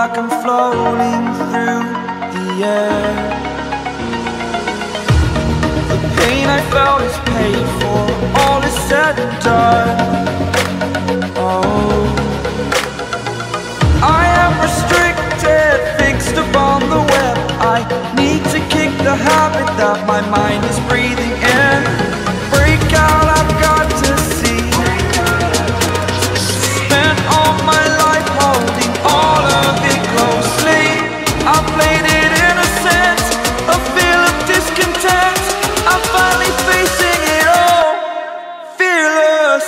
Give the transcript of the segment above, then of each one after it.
like I'm floating through the air. The pain I felt is paid for, all is said and done. Oh, I am restricted, fixed upon the web. I need to kick the habit that my mind is breathing in. Break out, I've got to see. Spent all my life holding all of it closely. I played it innocent, a feel of discontent. I'm finally facing it all, fearless.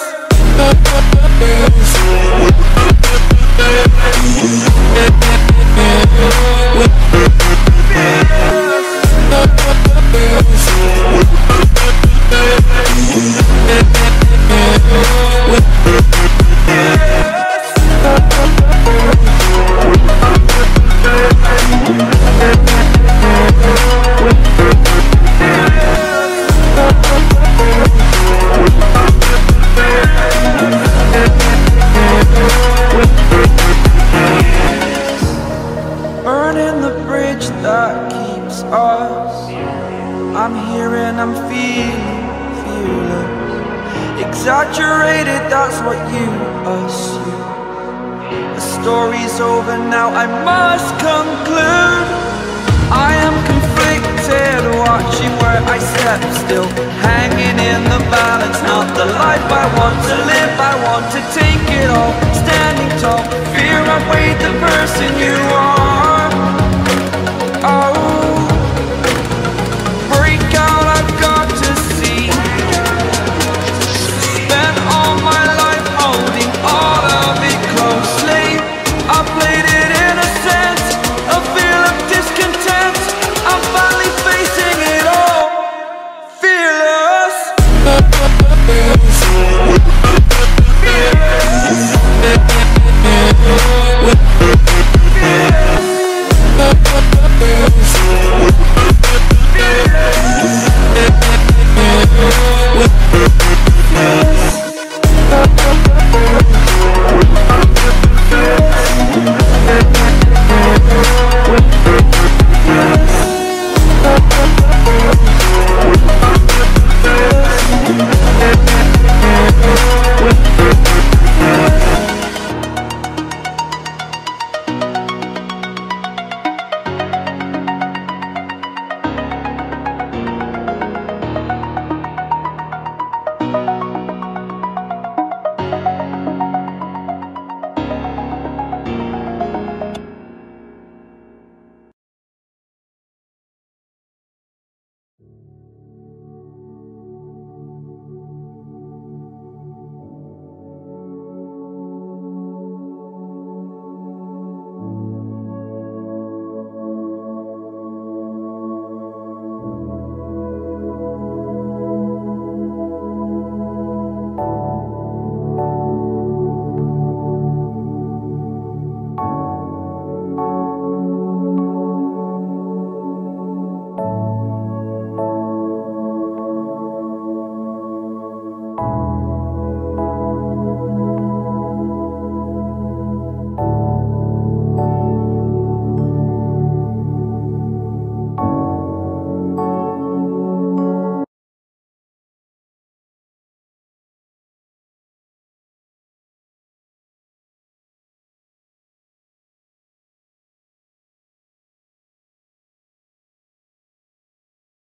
Burning the bridge that keeps us. I'm here and I'm feeling fearless. Exaggerated, that's what you assume. The story's over now, I must conclude. I am conflicted, watching where I step still, hanging in the balance. Not the life I want to live, I want to take it all. Standing tall, fear I've weighed the person you are. Oh, break out, I've got to see. Spent all my life holding all of it closely. I played it innocent, a feel of discontent. I'm finally facing it all, fearless. Fearless.